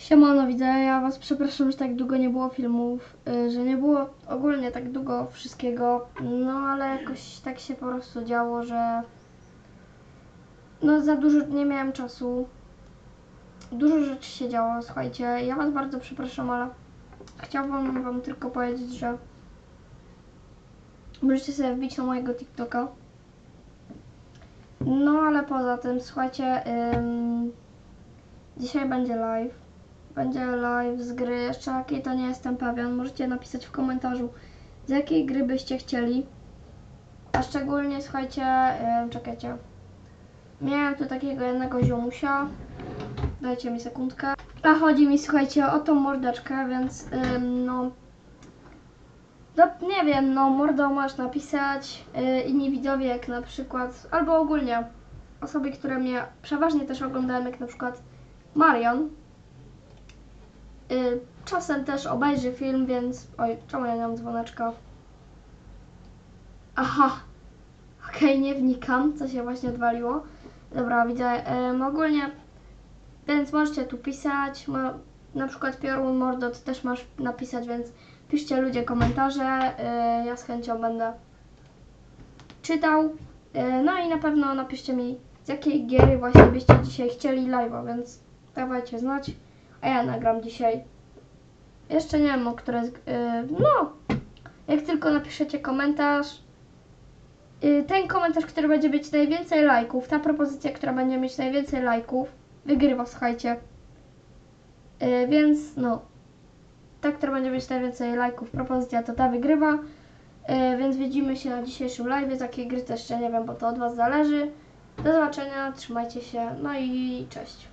Siemano, widzę, ja was przepraszam, że tak długo nie było filmów, że nie było ogólnie tak długo wszystkiego, no ale jakoś tak się po prostu działo, że no za dużo nie miałem czasu, dużo rzeczy się działo, słuchajcie, ja was bardzo przepraszam, ale chciałabym wam tylko powiedzieć, że możecie sobie wbić na mojego TikToka, no ale poza tym, słuchajcie, dzisiaj będzie live. Będzie live z gry, jeszcze jakiej to nie jestem pewien. Możecie napisać w komentarzu, z jakiej gry byście chcieli. A szczególnie, słuchajcie, czekajcie. Miałem tu takiego jednego ziomusia. Dajcie mi sekundkę. A chodzi mi, słuchajcie, o tą mordeczkę, więc no nie wiem, no mordo możesz napisać. Inni widzowie, jak na przykład, albo ogólnie osoby, które mnie przeważnie też oglądają, jak na przykład Marion. Czasem też obejrzy film, więc... Oj, czemu ja nie mam dzwoneczka? Aha, okej, nie wnikam, co się właśnie odwaliło. Dobra, widzę, ogólnie, więc możecie tu pisać, na przykład Piorun Mordot też masz napisać, więc piszcie ludzie komentarze, ja z chęcią będę czytał. No i na pewno napiszcie mi, z jakiej giery właśnie byście dzisiaj chcieli live'a, więc dawajcie znać, a ja nagram dzisiaj. Jeszcze nie wiem, o które... no, jak tylko napiszecie komentarz, ten komentarz, który będzie mieć najwięcej lajków, ta propozycja, która będzie mieć najwięcej lajków, wygrywa, słuchajcie. Więc no, ta, która będzie mieć najwięcej lajków, propozycja, to ta wygrywa. Więc widzimy się na dzisiejszym live. Z jakiej gry to jeszcze nie wiem, bo to od was zależy. Do zobaczenia, trzymajcie się, no i cześć.